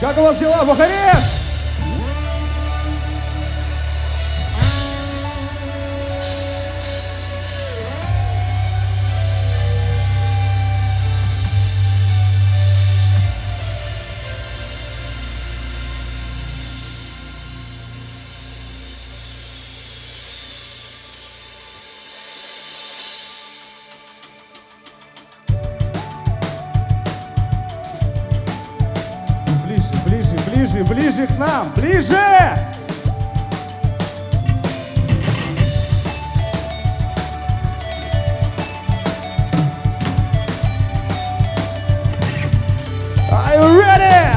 Как у вас дела, Бухарест? Ближе к нам, ближе! Are you ready?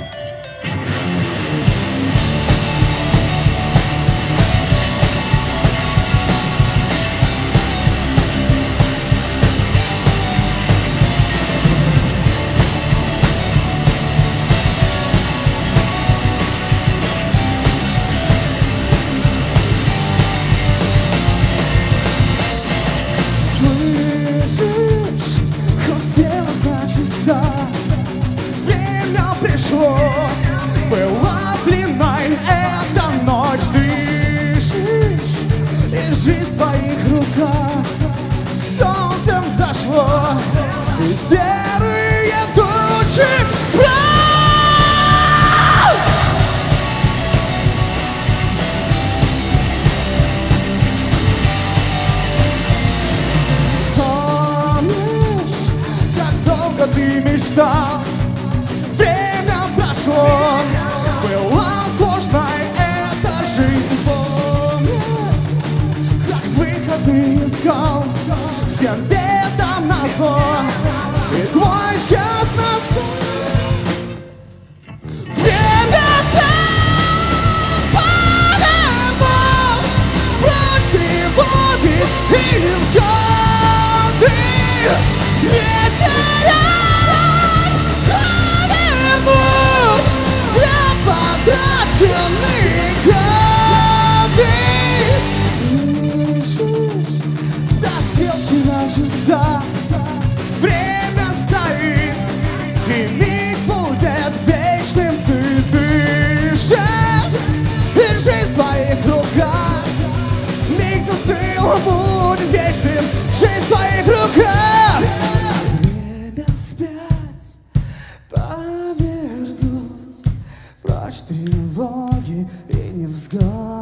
Время пришло, была длинной эта ночь. Дышишь, и жизнь в твоих руках. Солнцем зашло, и серые тучи прочь. Помнишь, как долго ты мечтал? Время прошло, была сложной эта жизнь. Помню, как выход ты искал всем бедам назло, и твой час настал. Время повернул прочь тревоги и невзгоды. Не теряй, вернуть зря потраченные годы. Слышишь, спят стрелки на часах, время стоит, и миг будет вечным. Ты дышишь, и жизнь в твоих руках. Миг застыл, будет вечным. Жизнь в твоих руках. Время вспять повернуть прочь тревоги и невзгоды.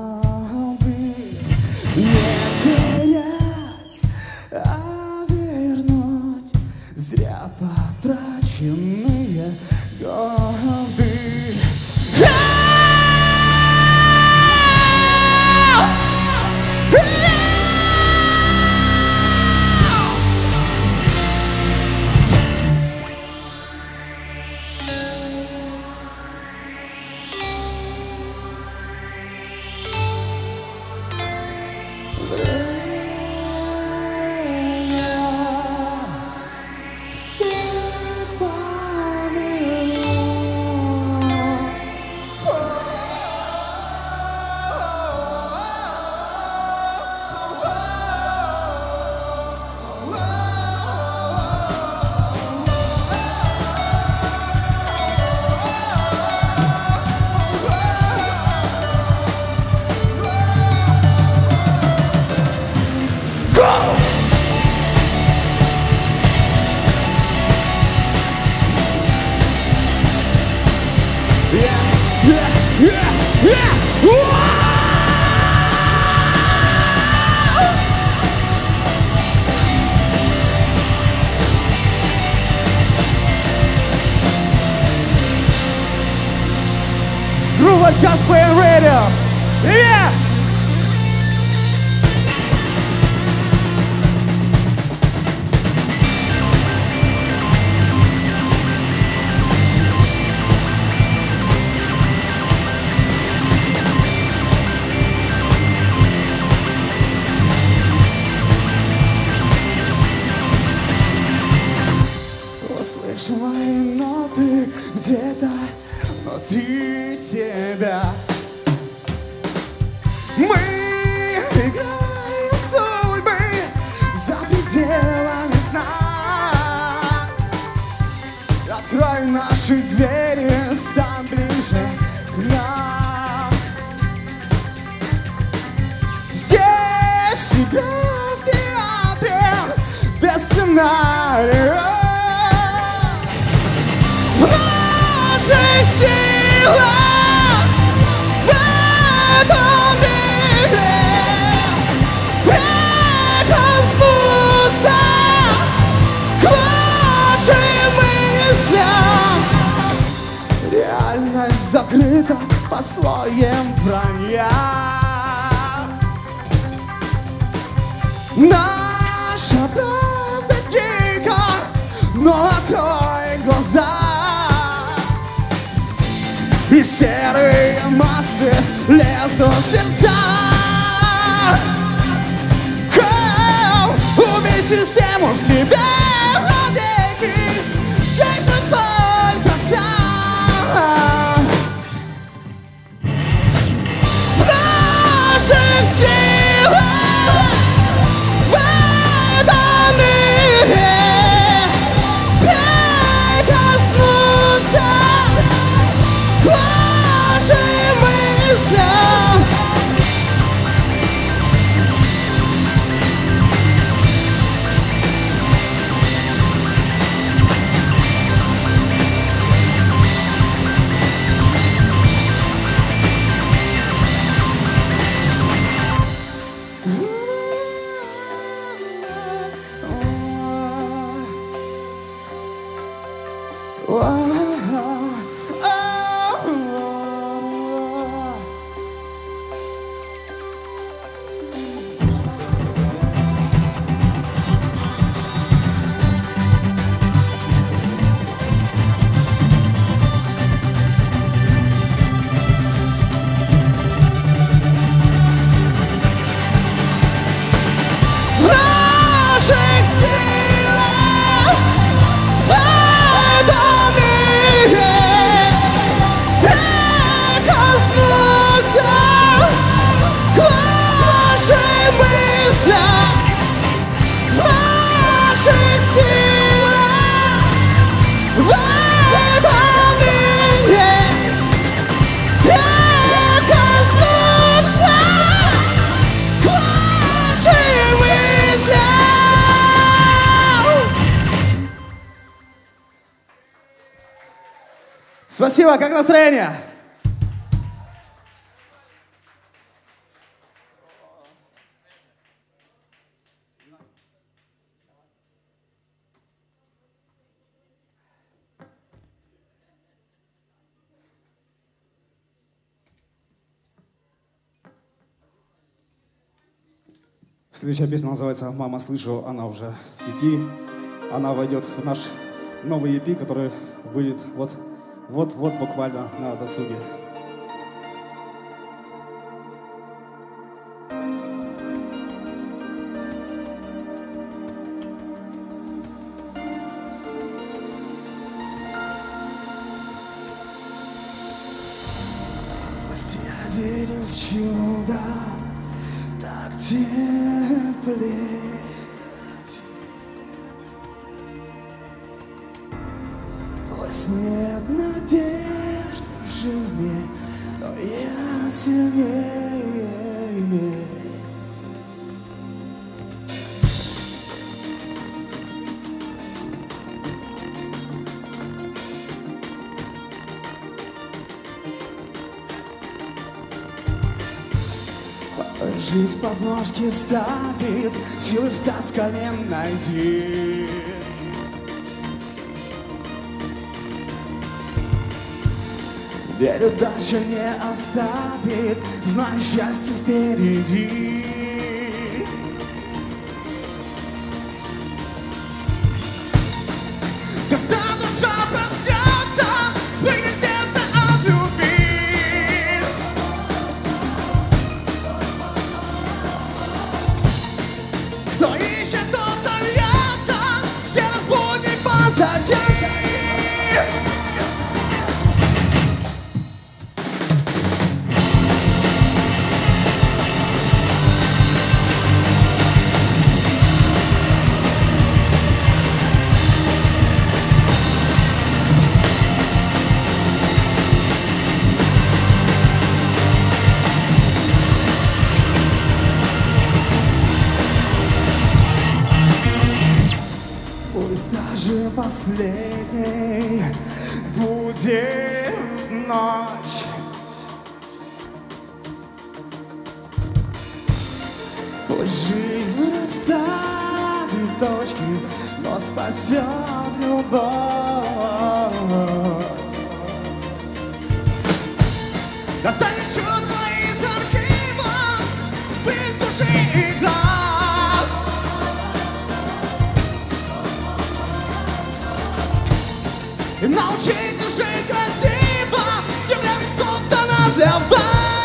Не терять, а вернуть зря потраченные годы. Группа Just Playing Radio. Привет! Услышь мои ноты где-то внутри себя. Мы играем судьбы за пределами сна. Открой наши двери, стань ближе. на нее. В наших силах в этом мире прикоснуться к вашим мыслям. Реальность закрыта под слоем вранья. Наша правда дико, но открой глаза. И серые массы лезут в сердца. Убей систему в себе навеки, действуй только сам. В наших силах в этом мире прикоснуться к вашим мыслям. Спасибо, как настроение? Следующая песня называется «Мама, слышу», она уже в сети. Она войдет в наш новый EP, который выйдет вот буквально на досуге. Я верю в чудо, так теплее. Пусть нет надежды в жизни, но я сильнее. Жизнь подножки ставит, силы встать с колен найди. Верю, дальше не оставит, знай, счастье впереди. Когда душа проснется, вспыхнет сердце от любви. Кто ищет, тот сольется, все разбудник позади. Пусть даже последней будет ночь. Пусть жизнь расставит точки, но спасет любовь. Достанет чувства из архива, без души и глаз. И научите жить красиво, земля ведь создана для вас.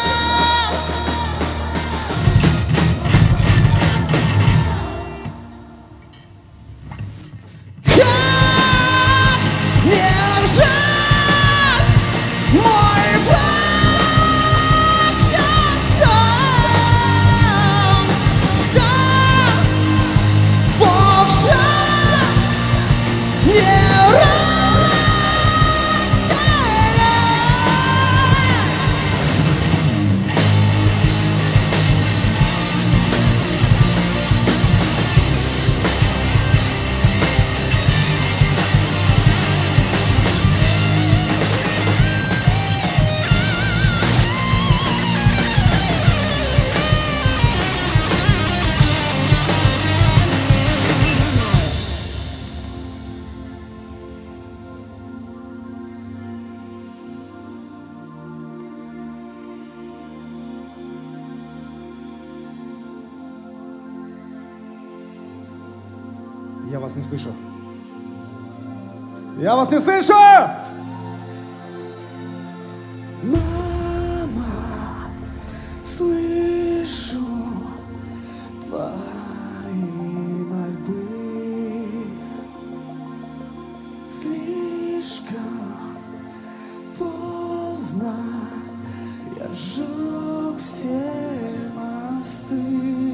Я вас не слышу. Я вас не слышу! Мама, слышу твои мольбы. Слишком поздно я сжег все мосты.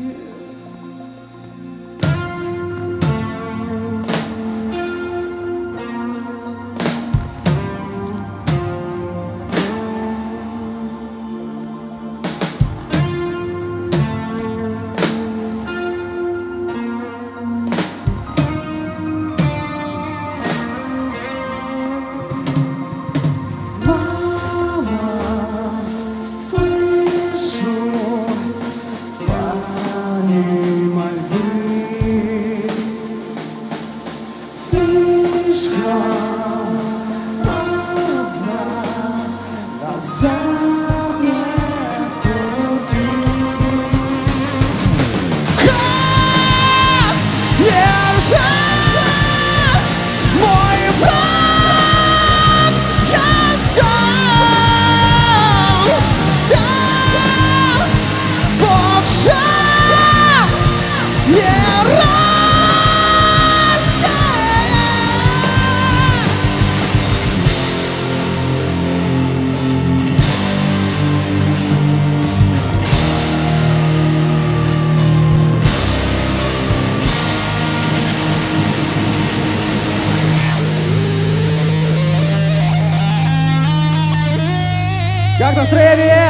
Как настроение?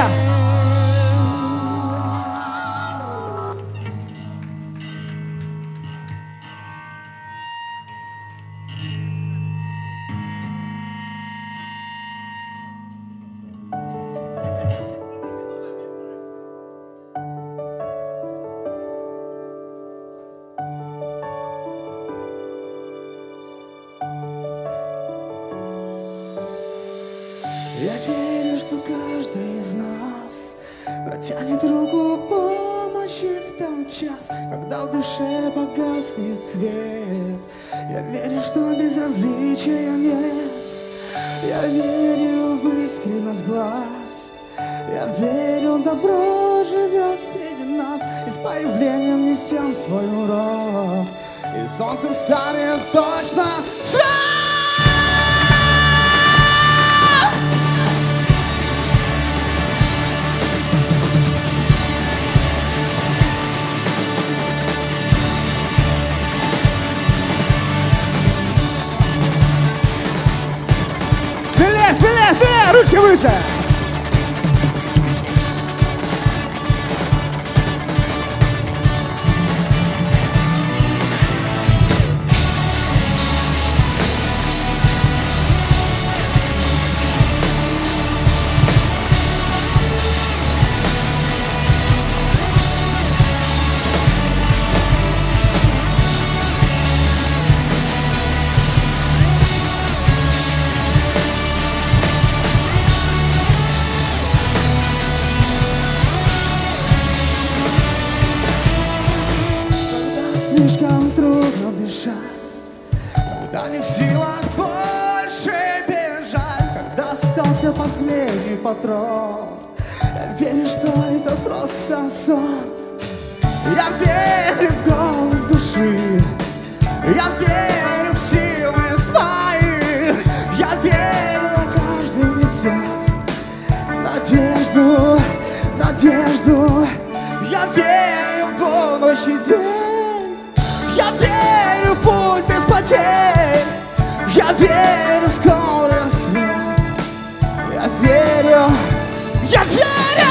Я верю, что каждый из нас протянет руку помощи в тот час, когда в душе погаснет свет. Я верю, что безразличия нет. Я верю в искренность глаз. Я верю, добро живет среди нас. И с появлением несем свой урок, и солнце встанет точно. Смелее, ручки выше! дышать, когда не в силах больше бежать, когда остался последний патрон. Я верю, что это просто сон. Я верю в голос души, я верю в силы свои, я верю, каждый несет надежду, надежду. Я верю в полночь и день, я верю в путь без потерь, я верю в скорый рассвет, я верю, я верю.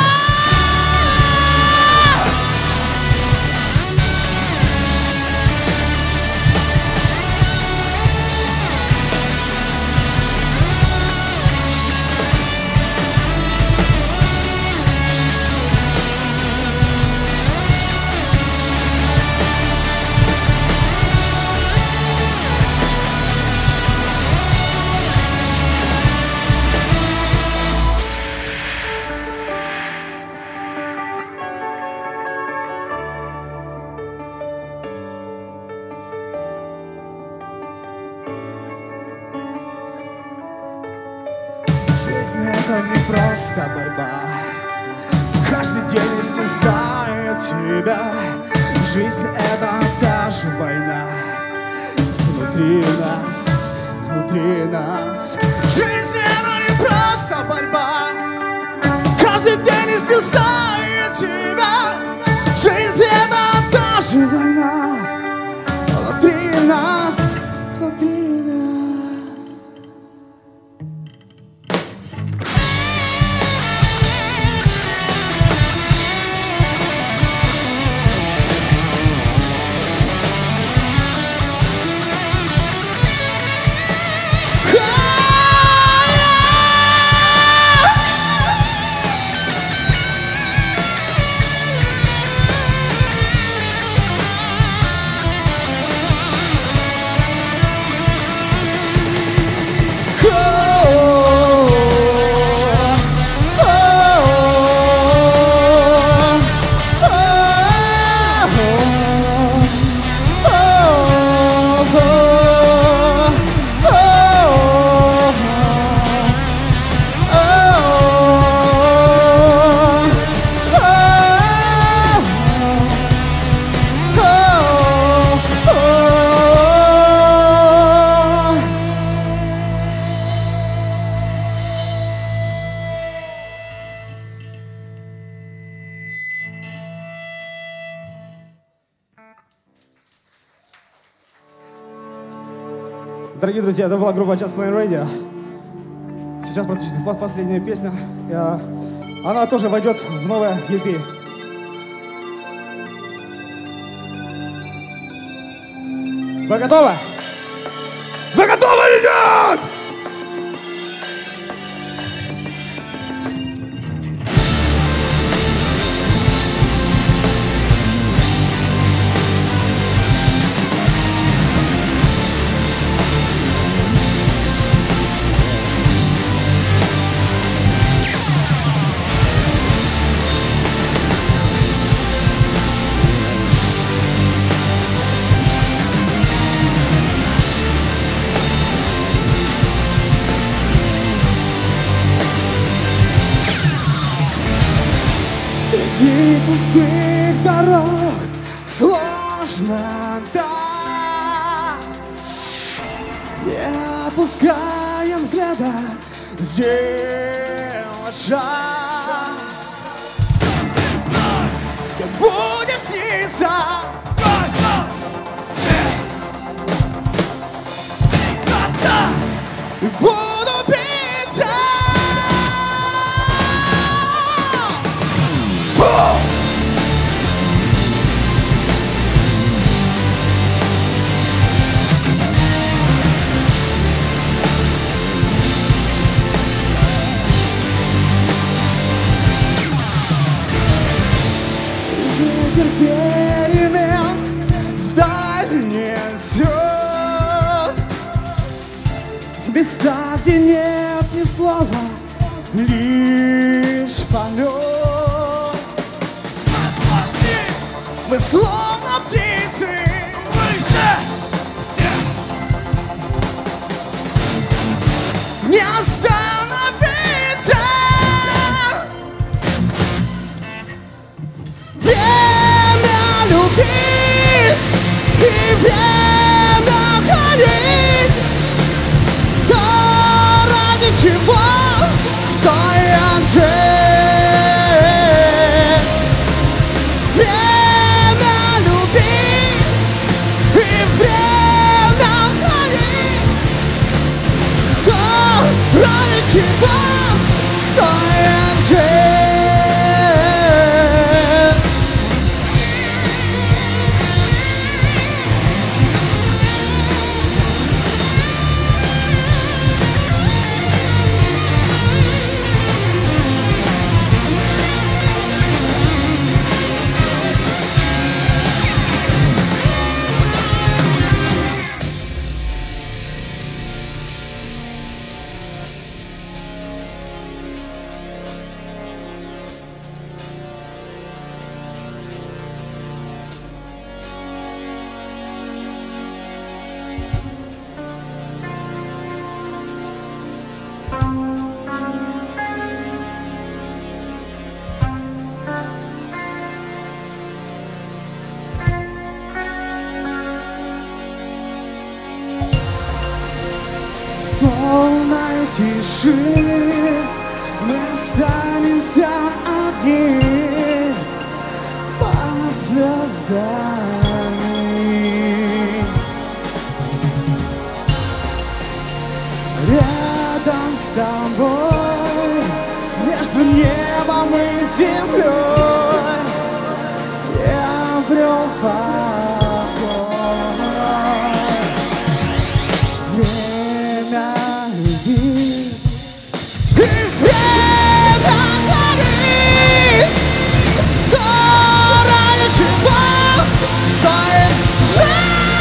Это не просто борьба, каждый день истязает тебя. Жизнь — это даже война внутри нас, внутри нас. Жизнь — это не просто борьба, каждый день истязает тебя. Жизнь — это даже война внутри нас, внутри нас. Дорогие друзья, это была группа Just Plain Radio. Сейчас прозвучит последняя песня. Она тоже войдет в новое EP. Вы готовы? Вы готовы или нет? Среди пустых дорог сложно, да, не опуская взгляда, сделать шаг. Ты будешь сниться, и буду биться. Ветер перемен вдаль несет, в места, где нет ни слова, лишь полет. Мы словно птицы выше, полной тиши мы останемся одни под звездами. Рядом с тобой, между небом и землей, я обрел покой. Время любить и время творить, то ради чего стоит жить.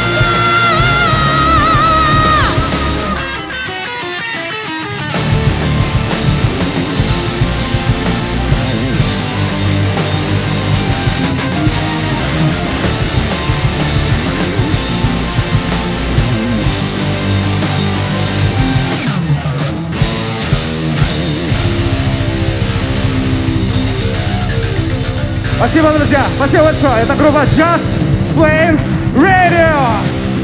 Спасибо, друзья. Спасибо большое. Это группа Just Playing Radio.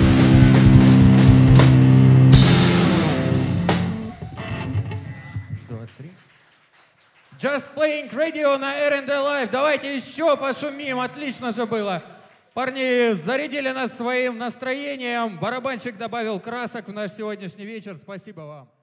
Just Playing Radio на R&D Live. Давайте еще пошумим. Отлично же было. Парни зарядили нас своим настроением. Барабанщик добавил красок в наш сегодняшний вечер. Спасибо вам.